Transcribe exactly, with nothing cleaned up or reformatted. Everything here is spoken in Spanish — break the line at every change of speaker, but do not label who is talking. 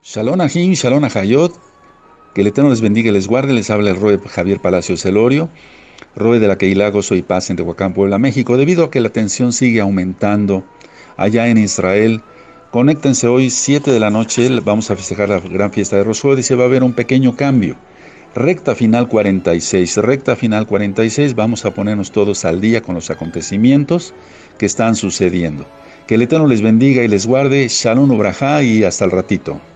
Shalom Ahim, Shalom Ahayot, que el Eterno les bendiga y les guarde. Les habla el Roe Javier Palacios Celorio, Roe de la Keilah Gozo y Paz en Tehuacán, Puebla, México. Debido a que la tensión sigue aumentando allá en Israel, conéctense hoy siete de la noche, vamos a festejar la gran fiesta de Rosh Hashanah y se va a ver un pequeño cambio. Recta final cuarenta y seis, recta final cuarenta y seis, vamos a ponernos todos al día con los acontecimientos que están sucediendo. Que el Eterno les bendiga y les guarde. Shalom Ubrajá y hasta el ratito.